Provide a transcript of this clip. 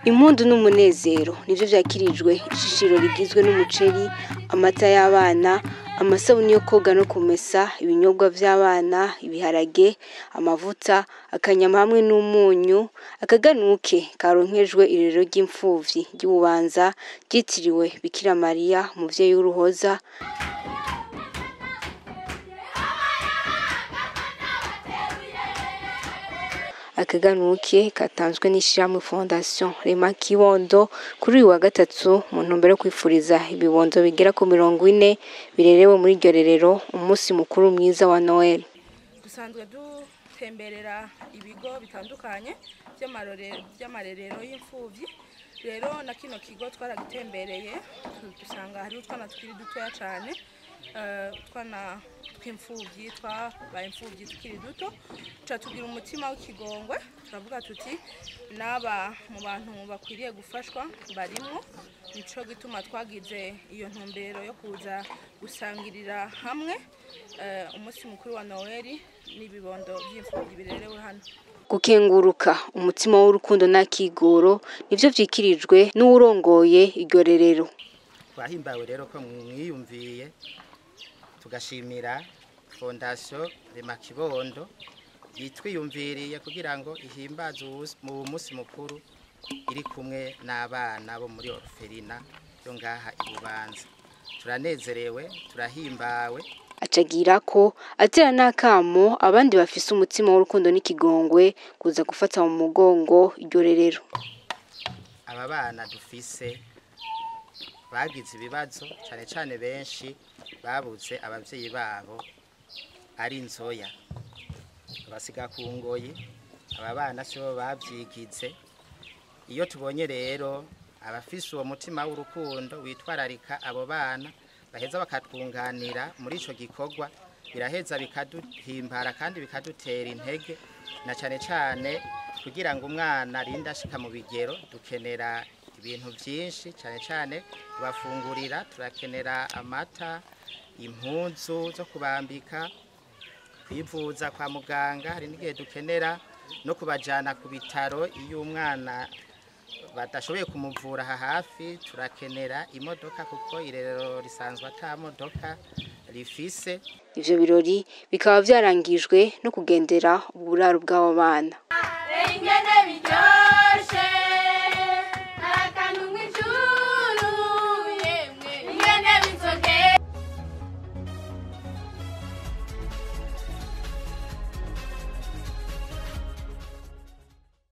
Impundu n'umunezero nivyo vyakirijwe ishishiro rigizwe n'umuceri, amata y'abana, amasabuni yo koga no kumesa, ibinyobwa vy'abana, ibiharage, amavuta, akanyama hamwe n'umunyu. Akaganuke karonkejwe irerero ry'imfuvyi ry'Ububanza ryitiriwe Bikira Mariya umuvyeyi w'uruhoza. Akaganuke katanzwe n'ishirahamwe Fondation Rema Kibondo kuri uyu wa gatatu mu ntumbero yo kwifuriza ibibondo bigera ku 40 birerewe muri iryo rerero umunsi mukuru mwiza wa Noel. Dusanzwe dutemberera ibigo bitandukanye by'amarerero y'imfuvyi. Rero na kino kigo twaragitembereye dusanga hari utwana tukiri dutoya cyane, twana tw'imfuvyi twabaye imfuvyi tukiri duto, tugira umutima w'ikigongwe, turavuga tuti naba mu bantu bakwiriye gufashwa barimo. Nico gituma twagize iyo ntumbero yo kuza gusangirira hamwe umunsi mukuru wa Noel n'ibibondo by'imfuvyi birerewe hano. Gukenguruka umutima w'urukundo n'akigoro nivyo vyikirijwe n'urongoye iryo rerero. Twahimbawe rero ko mwiyumviye tugashimira Fondation Rema Kibondo yitwiyumviriye kugira ngo ihimbaze mu munsi mukuru iri kumwe n'abana bo muri Orphelina yo ngaha Ibubanza. Turanezerewe, turahimbawe. Acagira ko atera n'akamo abandi bafise umutima w'urukundo n'ikigongwe kuza gufata mu mugongo iryo rerero. Aba bana dufise bagize ibibazo cyane benshi babuze abavyeyi babo ari nzoya basiga ku ngoyi. Aba bana sibo bavyigize. Iyo tubonye rero abafise uwo mutima w'urukundo witwararika abo bana baheza bakatwunganira muri ico gikorwa, biraheza bikaduhimbara kandi bikadutera intege, na cyane kugira ngo umwana arinda ashika mu bigero. Dukenera ibintu byinshi cyane kubafungurira, turakenera amata, impunzu zo kubambika, kwivuza kwa muganga. Hari n'igihe dukenera no kubajana ku bitaro iyo umwana badashoboye kumuvura hafi. Turakenera imodoka kuko irerero risanzwe ata modoka rifise. Ivyo birori bikaba vyarangijwe no kugendera uburaro bw'abo bana.